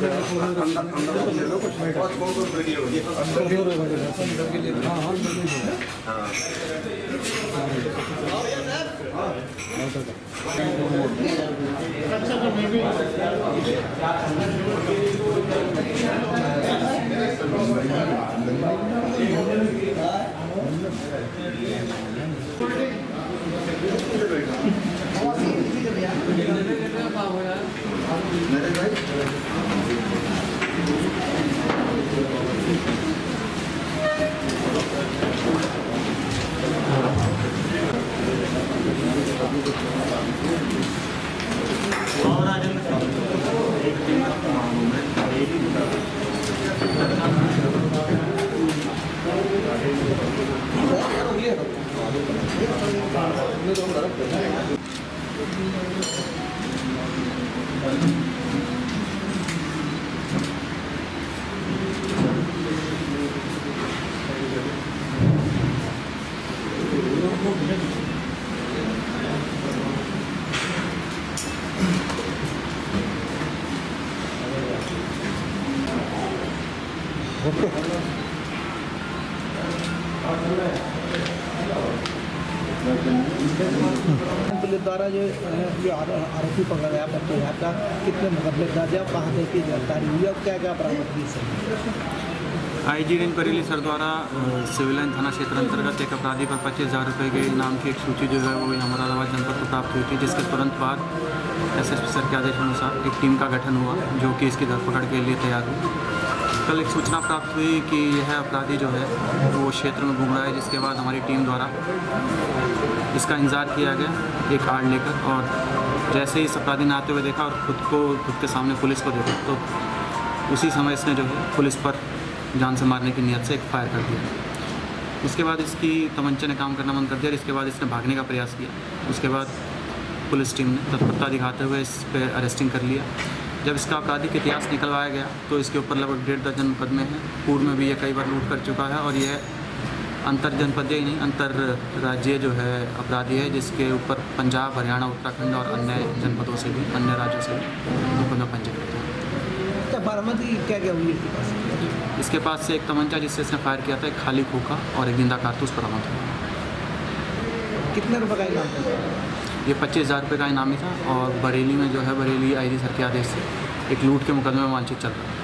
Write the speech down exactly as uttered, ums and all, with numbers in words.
Police द्वारा जो ये आरोपी पकड़ा गया बच्चे का कितने मुकदमे दर्ज है, कहाँ से की गिरफ्तारी हुई और क्या क्या बरामद की sir? I G range Bareilly sir द्वारा सिविल लाइन थाना क्षेत्र अंतर्गत एक अपराधी पर पच्चीस हज़ार रुपये के इनाम की एक सूची जो है वो मुरादाबाद जनपद को प्राप्त हुई थी, जिसके तुरंत बाद एस एस पी सर के आदेश अनुसार एक टीम का गठन हुआ जो कि इसकी धरपकड़ के लिए तैयार हुई। कल एक सूचना प्राप्त हुई कि यह अपराधी जो है वो क्षेत्र में घूम रहा है, जिसके बाद हमारी टीम द्वारा इसका इंतजार किया गया एक आड़ लेकर, और जैसे ही इस अपराधी ने आते हुए देखा और खुद को खुद के सामने पुलिस को देखा तो उसी समय इसने जो है पुलिस पर जान से मारने की नीयत से एक फायर कर दिया। उसके बाद इसकी तमंचे ने काम करना बंद कर दिया और इसके बाद इसने भागने का प्रयास किया। उसके बाद पुलिस टीम ने तत्परता दिखाते हुए इस पर अरेस्टिंग कर लिया। जब इसका आपराधिक इतिहास निकलवाया गया तो इसके ऊपर लगभग डेढ़ दर्जन मुकदमे हैं। पूर्व में भी ये कई बार लूट कर चुका है और यह अंतर जनपदीय ही नहीं अंतर राज्यीय जो है अपराधी है, जिसके ऊपर पंजाब, हरियाणा, उत्तराखंड और अन्य जनपदों से भी, अन्य राज्यों से भी मुकदमा पंजीकृत है। बरामदगी क्या क्या हुई इसके पास? इसके पास से एक तमंचा जिससे इसने फायर किया था, एक खाली खोखा और एक जिंदा कारतूस बरामद हुआ। कितने रुपये का इनाम था? ये पच्चीस हज़ार रुपये का इनामी था और बरेली में जो है बरेली आई जी सर के आदेश से एक लूट के मुकदमे में वांछित चल रहा है।